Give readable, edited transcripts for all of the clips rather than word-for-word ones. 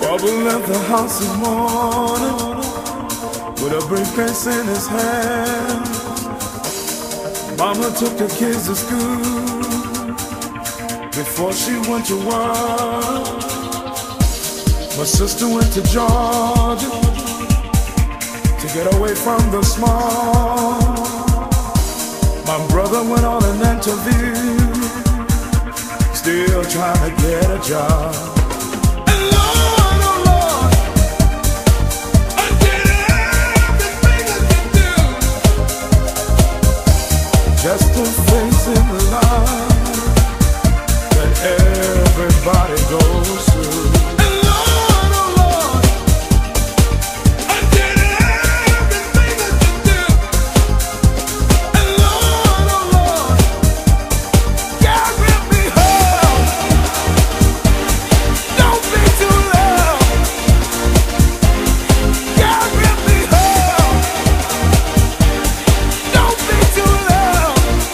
Bubba left the house this morning with a briefcase in his hand. Mama took the kids to school before she went to work. My sister went to Georgia to get away from the smog. My brother went on an interview, still trying to get a job. Just a face in the line that everybody goes through. And Lord, oh Lord, I did everything that you do. And Lord, oh Lord, carry me home. Don't be too loud. Carry me home. Don't be too loud.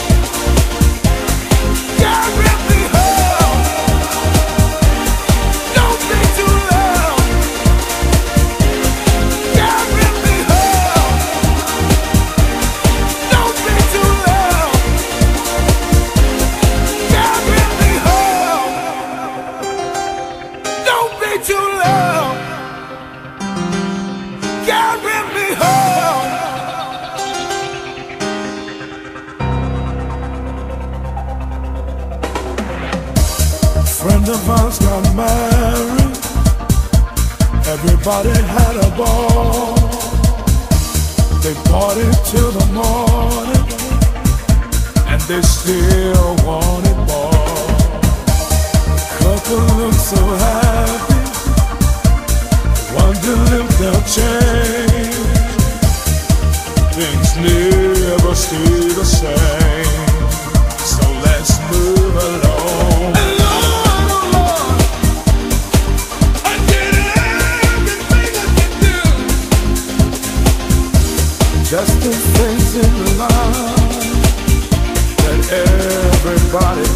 Friend of ours got married, everybody had a ball. They partied till the morning, and they still wanted more. Couple looked so happy, wondered if they'll change. Things never stay the same, so let's move along. Just a face in the line that everybody